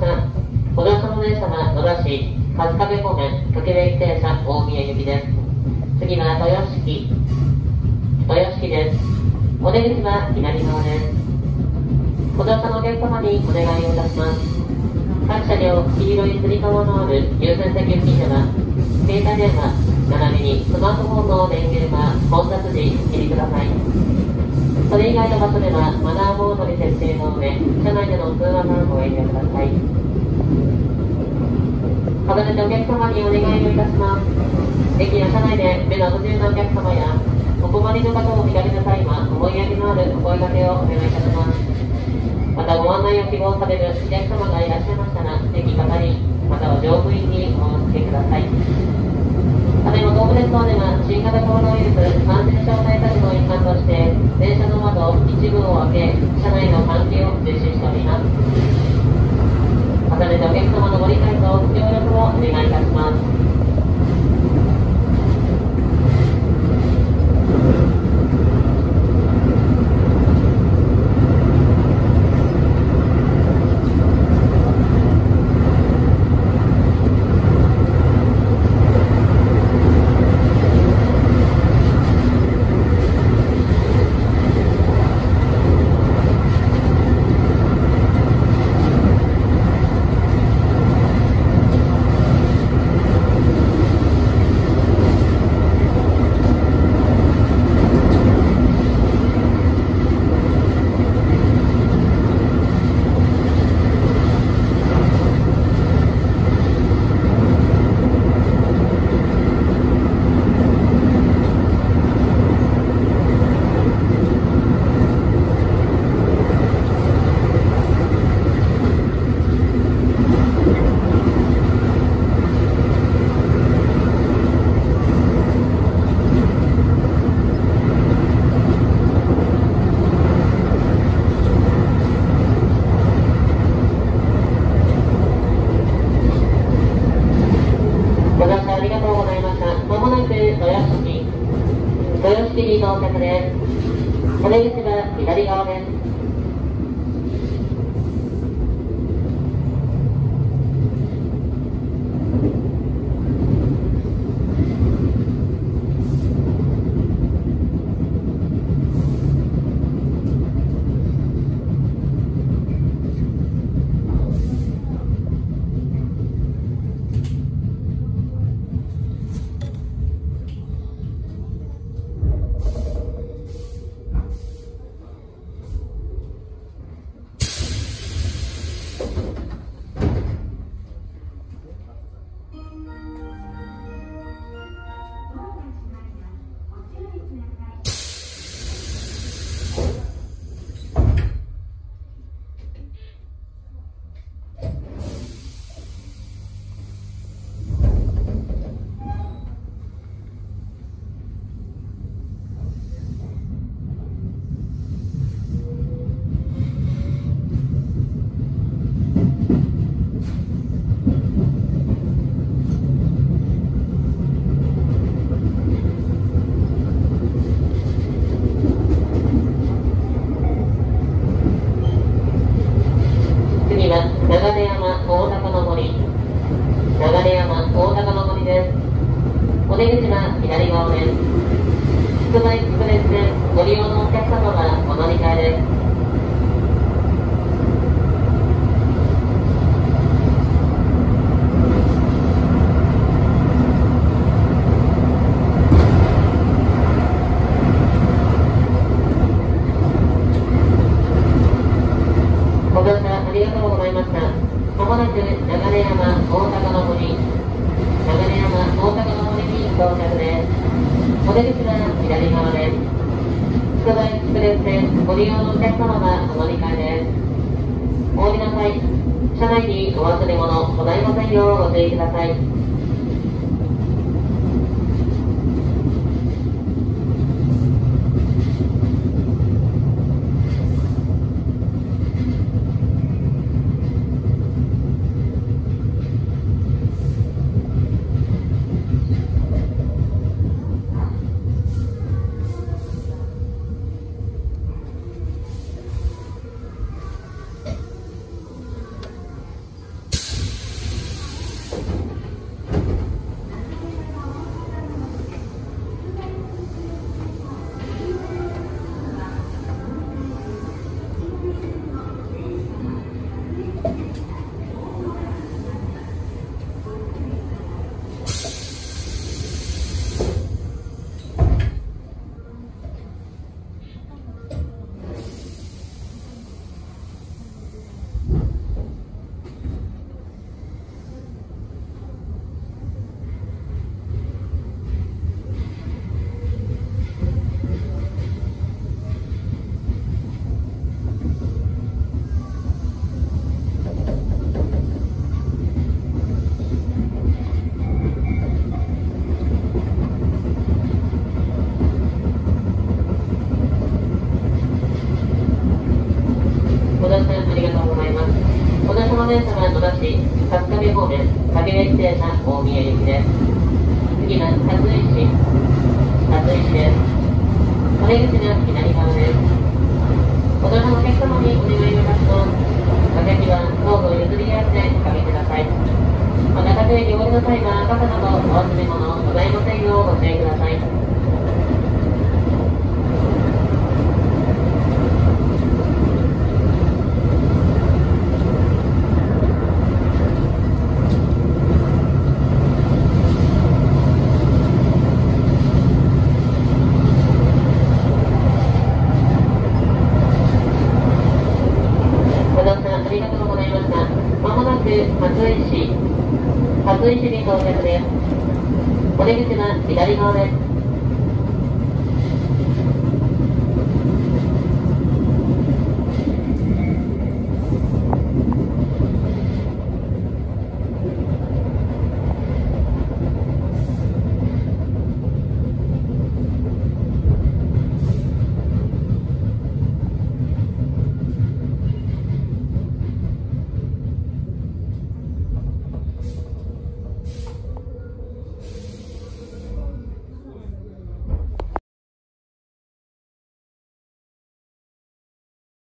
。ご乗車の電車は野田市春日部方面ときめき停車大宮行きです。次は豊敷です。お出口は左側です。ご乗車のお客様にお願いをいたします。各車両黄色いつり革のある優先席付近では携帯電話並びにスマートフォンの電源は混雑時お切りください。それ以外の場所ではマナーモードに設定の上、車内での通話はご遠慮ください。改めてお客様にお願いをいたします。駅や車内で目の不自由なお客様やお困りの方を見られた際は思いやりのあるお声掛けをお願いいたします。またご案内を希望されるお客様がいらっしゃいましたら、駅係または乗務員にお預けください。ただいま東武鉄道では新型コロナウイルス感染症対策の一環として電車の窓一部を開け、車内の換気を実施しております。改めてお客様のご理解とご協力をお願いいたします。到着です。お出口は左側です。お出口は左側です。つくばエクスプレス線ご利用のお客様はお乗り換えです。ご乗車ありがとうございました。まもなく流山大高の森、流山大高の森に到着です。お出口は左側です。つくばエクスプレス線ご利用のお客様はお乗り換えです。お降りの際、車内にお忘れ物ございませんようご注意ください。 市、春日部方面、掛部駅停車大宮行きです。次は勝井市、です。お出口が左側です。お乗りのお客様にお願いいたします。お席はどうぞ譲り合っておかけください。お中で汚れの際は傘などお忘れ物ございませんようご注意ください。ありがとうございました。まもなく勝井市に到着です。お出口は左側です。